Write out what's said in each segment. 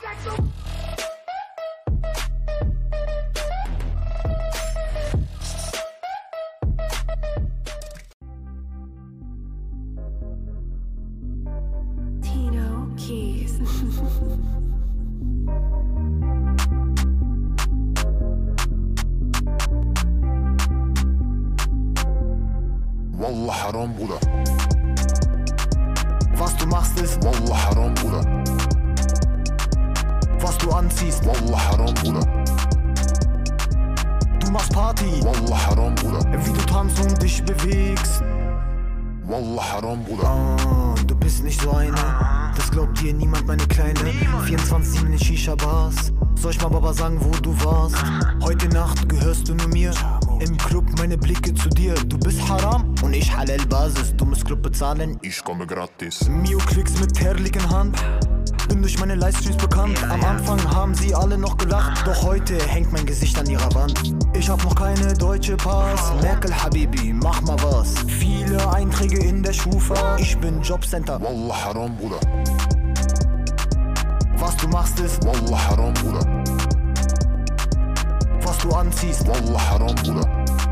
Tino Keys. Wallah haram, Bruder. Was du machst ist Wallah haram, Bruder. was du anziehst. Wallah haram, Bruder. Du machst Party, Wallah haram, Bruder. wie du tanzt und dich bewegst. Wallah haram, Bruder. Du bist nicht so einer, das glaubt dir niemand, meine Kleine. 24/7 in Shisha-Bars. Soll ich mal Baba sagen, wo du warst? Heute Nacht gehörst du nur mir. Im Club meine Blicke zu dir. Du bist Haram und ich Halal Basis. Du musst Club bezahlen, Ich komme gratis. Mio Klicks mit herrlichen Hand. Bin durch meine Livestreams bekannt. Am Anfang haben sie alle noch gelacht, doch heute hängt mein Gesicht an ihrer Wand. Ich hab noch keine deutsche Pass. Merkel Habibi, mach mal was. Viele Einträge in der Schufa. Ich bin Jobcenter. Wallah haram, Bruder. Was du machst ist, Wallah haram, Bruder. was du anziehst. Wallah haram, Bruder.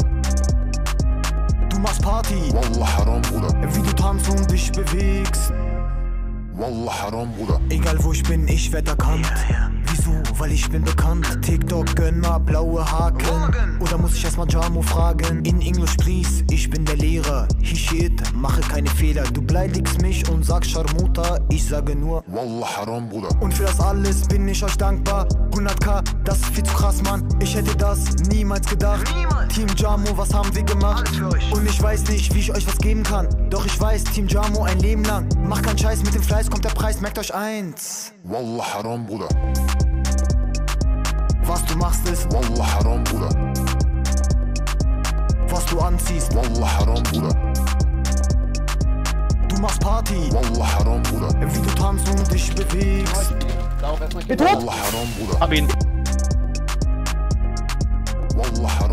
Du machst Party, Wallah haram, Bruder. wie du tanzt und dich bewegst. Wallah haram, Bruder. Egal wo ich bin, ich werd erkannt. Wieso? Weil ich bin bekannt. TikTok, gönn mal blaue Haken. Oder muss ich erstmal Jamo fragen? In English please, ich bin der Lehrer. He shit, mache keine Fehler. Du beleidigst mich und sagst Scharmuta. Ich sage nur Wallah haram, Bruder. und für das alles bin ich euch dankbar. 100k, das ist viel zu krass, Mann. Ich hätte das niemals gedacht. Team Jamo, was haben wir gemacht? Und ich weiß nicht, wie ich euch was geben kann. Doch ich weiß, Team Jamo ein Leben lang. Mach keinen Scheiß, mit dem Fleiß kommt der Preis, merkt euch eins. Wallah haram, Bruder. Was du machst ist, Wallah haram, Bruder. was du anziehst. Wallah haram, Bruder. Du machst Party, Wallah haram, Bruder. wie du tanzt und dich bewegst. Wallah haram, Bruder. Hab ihn. Wallah haram.